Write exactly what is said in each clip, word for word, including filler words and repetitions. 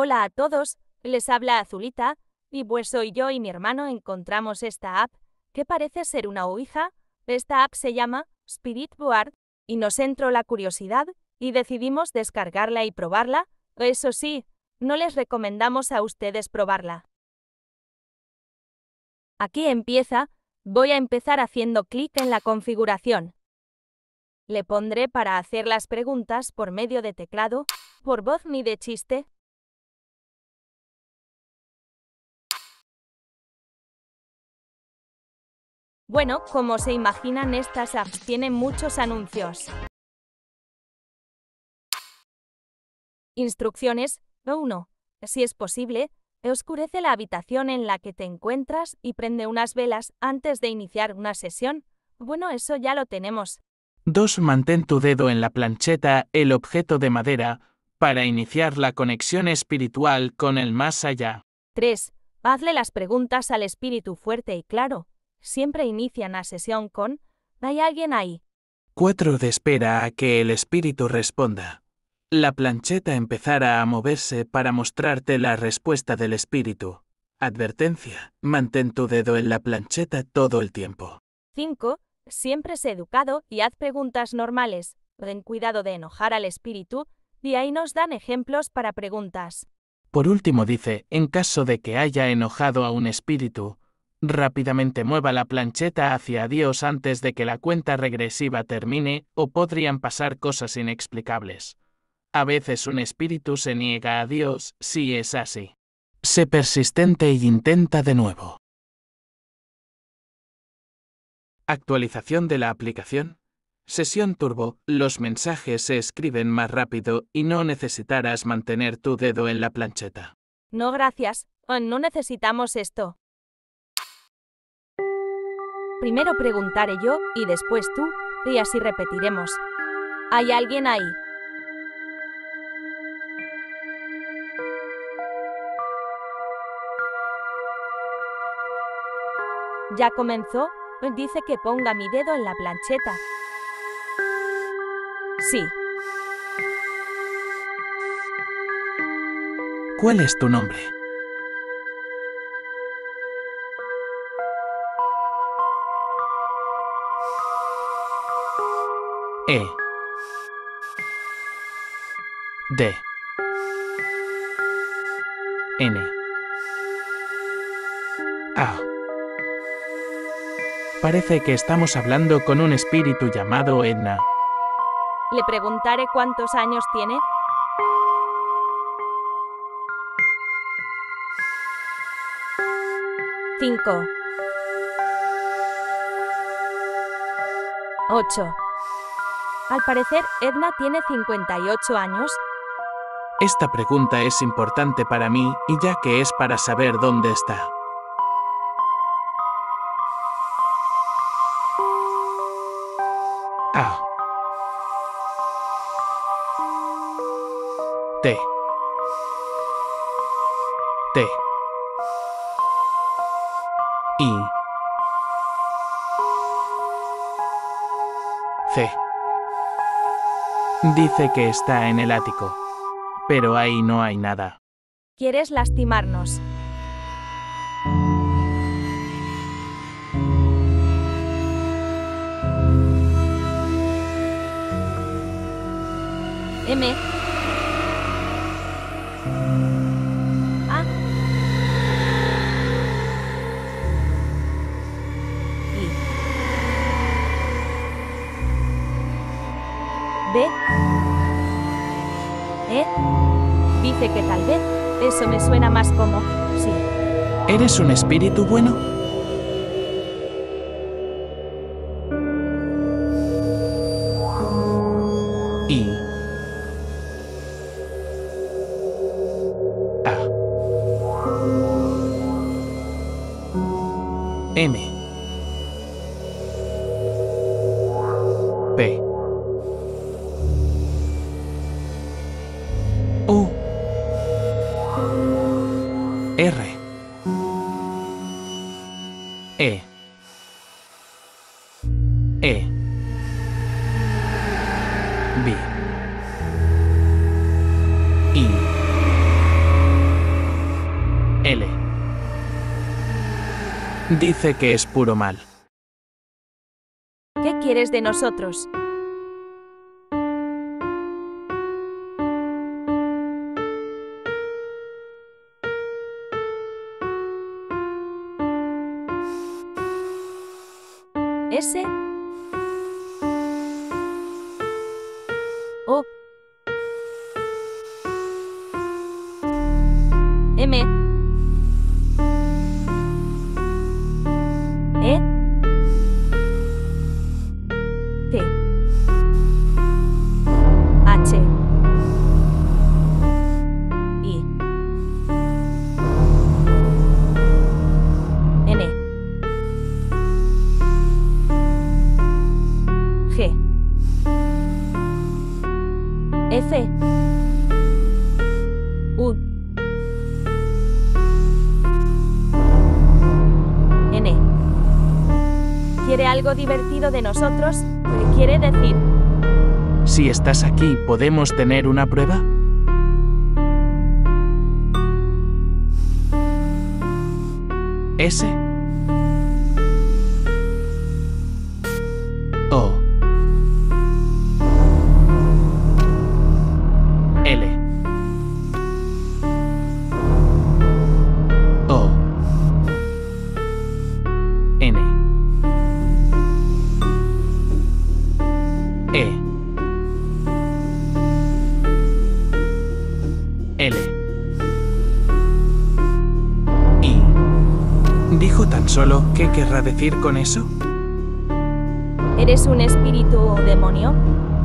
Hola a todos, les habla Azulita, y pues soy yo y mi hermano encontramos esta app, que parece ser una ouija. Esta app se llama Spirit Board, y nos entró la curiosidad, y decidimos descargarla y probarla. Eso sí, no les recomendamos a ustedes probarla. Aquí empieza, voy a empezar haciendo clic en la configuración. Le pondré para hacer las preguntas por medio de teclado, por voz ni de chiste. Bueno, como se imaginan, estas apps tienen muchos anuncios. Instrucciones. uno. Si es posible, oscurece la habitación en la que te encuentras y prende unas velas antes de iniciar una sesión. Bueno, eso ya lo tenemos. dos. Mantén tu dedo en la plancheta, el objeto de madera, para iniciar la conexión espiritual con el más allá. tres. Hazle las preguntas al espíritu fuerte y claro. Siempre inician la sesión con ¿hay alguien ahí? cuatro. Espera a que el espíritu responda. La plancheta empezará a moverse para mostrarte la respuesta del espíritu. Advertencia: mantén tu dedo en la plancheta todo el tiempo. cinco. Siempre sé educado y haz preguntas normales. Ten cuidado de enojar al espíritu, y ahí nos dan ejemplos para preguntas. Por último dice, en caso de que haya enojado a un espíritu, rápidamente mueva la plancheta hacia Dios antes de que la cuenta regresiva termine, o podrían pasar cosas inexplicables. A veces un espíritu se niega a Dios, si es así. Sé persistente e intenta de nuevo. Actualización de la aplicación. Sesión Turbo. Los mensajes se escriben más rápido y no necesitarás mantener tu dedo en la plancheta. No, gracias. Oh, no necesitamos esto. Primero preguntaré yo y después tú, y así repetiremos. ¿Hay alguien ahí? Ya comenzó. Dice que ponga mi dedo en la plancheta. Sí. ¿Cuál es tu nombre? E. D. N. A. Parece que estamos hablando con un espíritu llamado Edna. Le preguntaré cuántos años tiene. Cinco. Ocho. Al parecer, Edna tiene cincuenta y ocho años. Esta pregunta es importante para mí, y ya que es para saber dónde está. A. T. T. I. C. Dice que está en el ático. Pero ahí no hay nada. ¿Quieres lastimarnos? M. A. I. B. E. Dice que tal vez. Eso me suena más como sí. ¿Eres un espíritu bueno? I. A. M. P. U. R. E. E. B. I. Dice que es puro mal. ¿Qué quieres de nosotros? S. O. M. E. T. H. I. N. G. F. U. N. ¿Quiere algo divertido de nosotros? ¿Qué quiere decir? Si estás aquí, ¿podemos tener una prueba? S. O. L. O. N. E. L. I. ¿Dijo tan solo qué querrá decir con eso? ¿Eres un espíritu o demonio?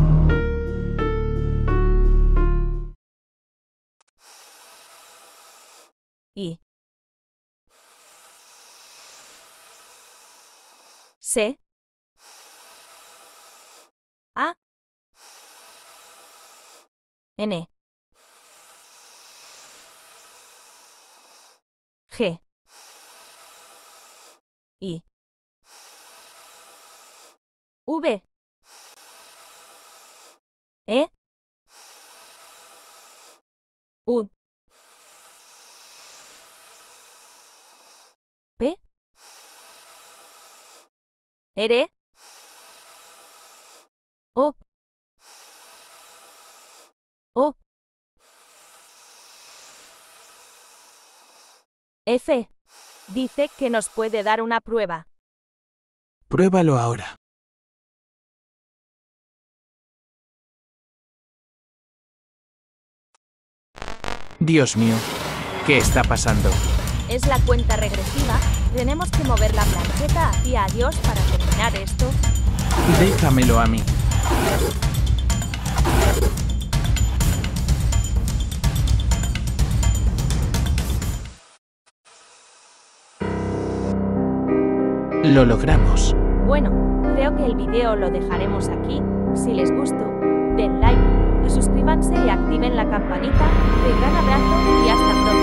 I. C. A. N. G. I. V. E. U. P. R. O. O. F. Dice que nos puede dar una prueba. Pruébalo ahora. Dios mío, ¿qué está pasando? Es la cuenta regresiva. Tenemos que mover la plancheta hacia Dios para terminar esto. Déjamelo a mí. Lo logramos. Bueno, creo que el video lo dejaremos aquí. Si les gustó, den like, suscríbanse y activen la campanita. Un gran abrazo y hasta pronto.